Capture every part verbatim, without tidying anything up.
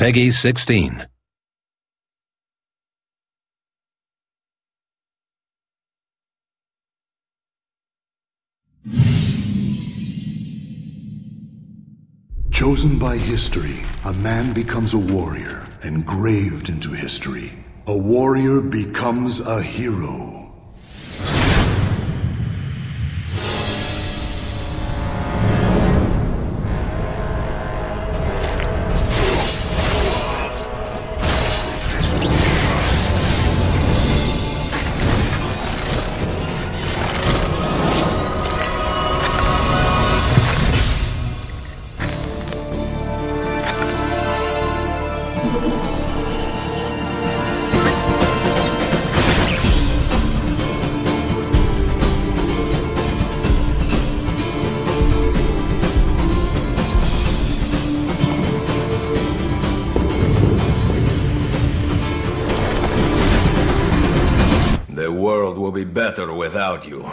Peggy sixteen. Chosen by history, a man becomes a warrior, engraved into history. A warrior becomes a hero. The world will be better without you.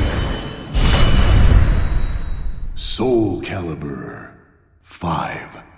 Soul Calibur five.